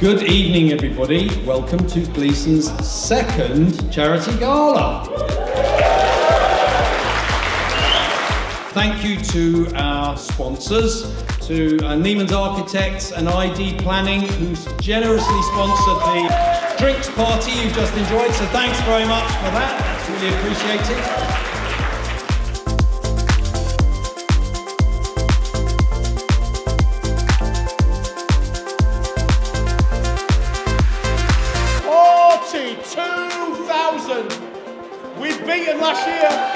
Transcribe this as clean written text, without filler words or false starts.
Good evening, everybody. Welcome to Gleeson's second Charity Gala. Thank you to our sponsors, to Neiman's Architects and ID Planning, who's generously sponsored the drinks party you just enjoyed. So thanks very much for that. That's really appreciated. We've beaten last year.